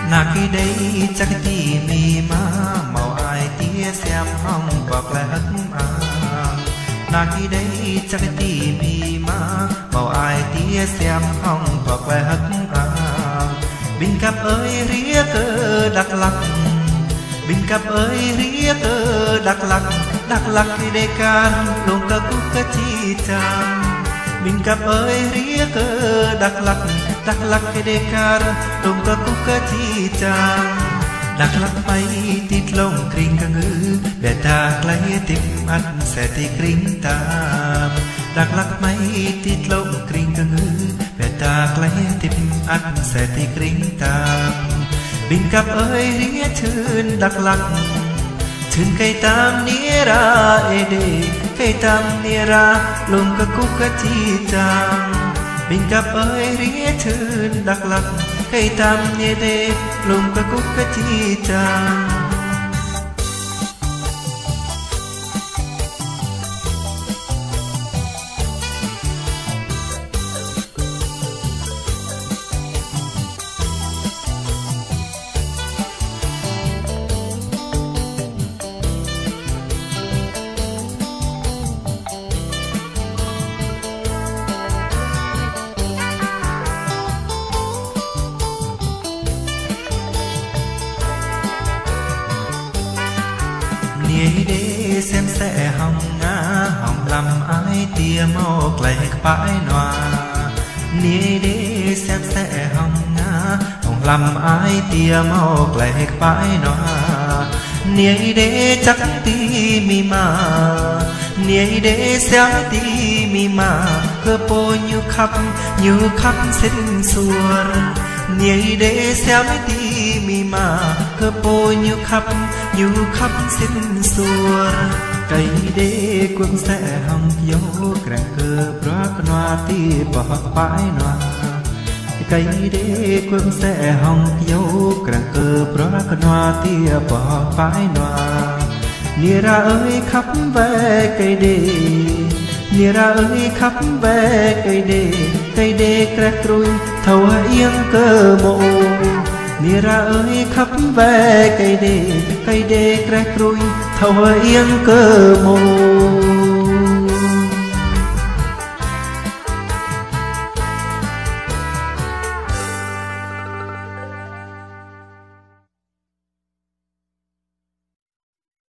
nà khi đây chắc tí mì má màu ai tía xem hong bọc lại hất nà khi đây chắc tí mì má màu ai tía xem hong bọc lại hất bình cặp ơi ría cơ đặc lắc bình cặp ơi ría cơ đặc lắc khi đây can lông cơ cúc cơ chi chàng bình cặp ơi ría cơ đặc lắc khi đây can lông cơ cúc cơ chi chàng đặc lắc bay tít lông kring cơ ngữ để ta lấy tim ăn sẽ tì kring tam đặc lắc bay tít lông kring cơ ngữ để ta lấy tim ăn sẽ tì kring tam bình cặp ơi ría chơn đặc lắc chơn cây tam nia ra ede cây tam nia ra lông cơ cúc cơ chi chàng bình cặp ơi ría chơn đặc lắc cây tam nia de lông cơ cúc cơ chi chàng nia để xem sẽ hong ngã hong làm ai tia mau lại bãi nòa nia để xem sẽ hong ngã hong làm ai tia mau lại bãi nòa nia để chắc tí mi mà nia để xem tí mi mà cơ po như khắp xinh xuân nia để xem tí mi mà cơ po như khắp xinh xuân cây đê quân sẽ hong dấu càng cơ bạc noa ti bỏ bãi noa cây đê quân sẽ hong dấu càng cơ bạc noa ti bỏ bãi noa nia ra ơi khắp về cây đê nia ra ơi khắp về cây đê crack ruồi thầu yên cơ mộ nia ra ơi khắp về cây đê crack ruồi thầu yên cơ mộ